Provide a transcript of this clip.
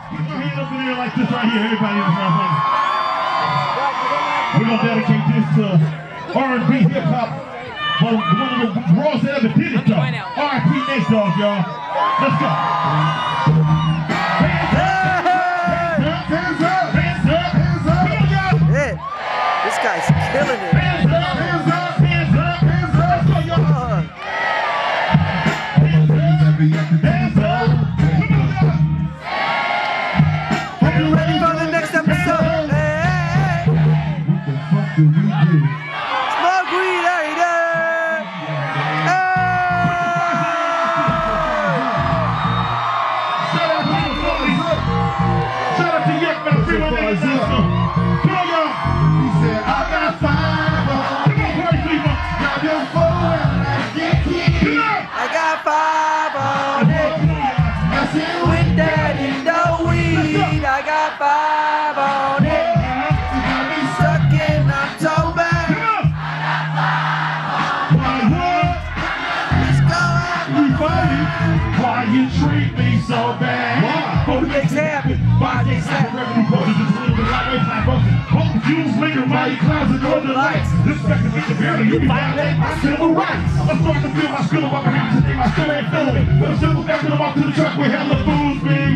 Put your hand up in the air like this right here, everybody in the front. We're gonna dedicate this to R&B hip hop. One of the Royals that ever did it though. R.I.P. Nate Dogg, y'all. Let's go. Hands up, hands up, hands up, hands up. Come on, y'all. Yeah. This guy's killing it. Hands up, hands up, hands up, hands up. Let's go, y'all. Hands up, hands up. Hope you're ready for the next episode. Hey. What the fuck did we do? Smoke weed every day. Hey. Shout out to the boys. Shout out to Yak, man. Free my niggas. Come on, y'all. He said, I got 5 on. Come on, party people. Grab your phone and let's get killed. Come on. I got 5 on it. With that in the weed. I got 5 on it. Stuck in October. Let's go. Why you treat me so bad? Who makes happen? Why they happen? Revenue quotas just a little bit lightweight time bumping. Home views linger by your clouds and northern lights. This back to the barrier, you be violating my civil rights. I'm starting to feel my skill about my hands today, my still ain't feeling it. But I'm simple back to the walk to the truck with hella fools, man.